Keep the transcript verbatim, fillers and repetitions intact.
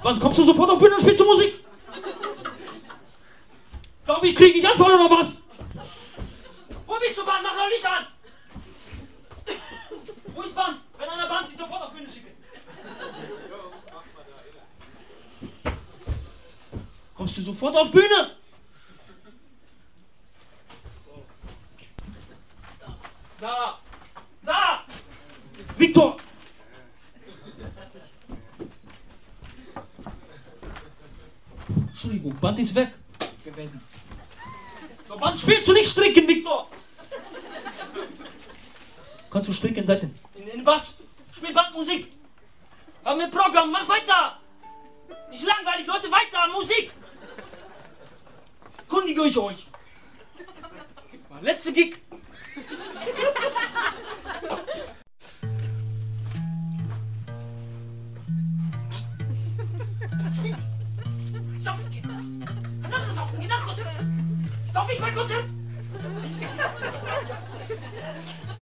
Wann kommst du sofort auf Bühne und spielst du Musik? Glaub ich, kriege ich Anfall oder was? Wo bist du, Band? Mach doch Licht an! Wo ist Band? Wenn einer Band sich sofort auf Bühne schicke. Kommst du sofort auf Bühne? Da! Da! Victor! Entschuldigung, Band ist weg gewesen. So, Band spielst du nicht stricken, Victor! Kannst du stricken seitdem? In, in was? Spiel Bandmusik! Haben wir Programm, mach weiter! Nicht langweilig, Leute, weiter an Musik! Kundige ich euch! Mein letzter Gig! Saufen geht was! Nachher saufen, geh nach Konzert! Sauf ich mein Konzert!